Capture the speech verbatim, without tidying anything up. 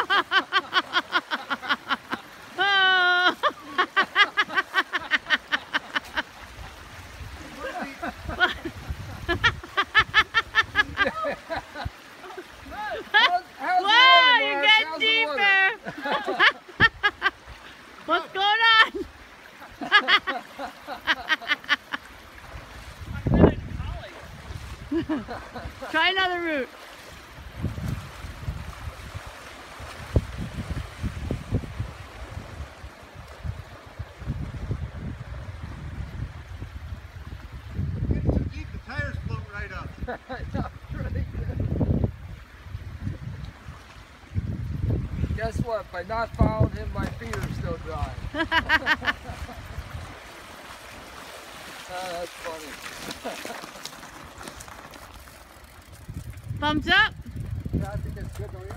Wow, you're getting deeper. What's going on? Try another route. Getting so deep, the tires float right up. Guess what? By not following him, my feet are still dry. Oh, that's funny. Thumbs up. Yeah, I think it's good.